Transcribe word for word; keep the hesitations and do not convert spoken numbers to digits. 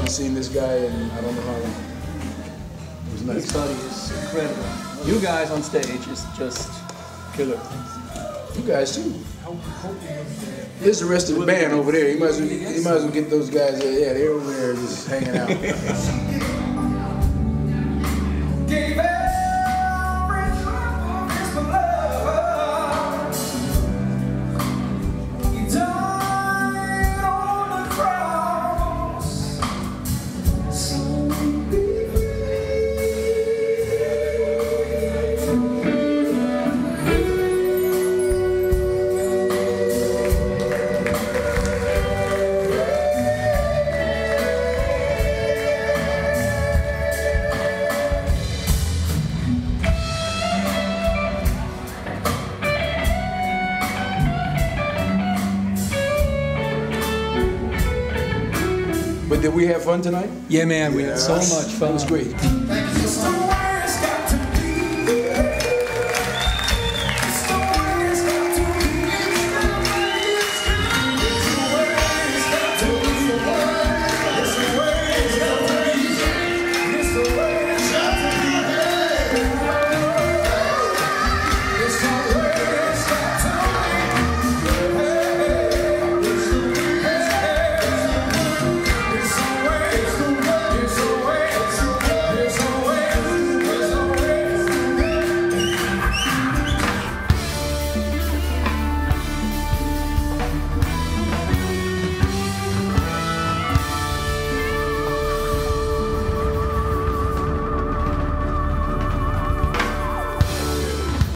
haven't seen this guy in I don't know how long. It was nice. This buddy is incredible. You guys on stage is just killer. You guys too. Here's the rest of the band over there. You might as well, you might as well get those guys. Yeah, they're over there just hanging out. But did we have fun tonight? Yeah, man, we had so much fun. It was great.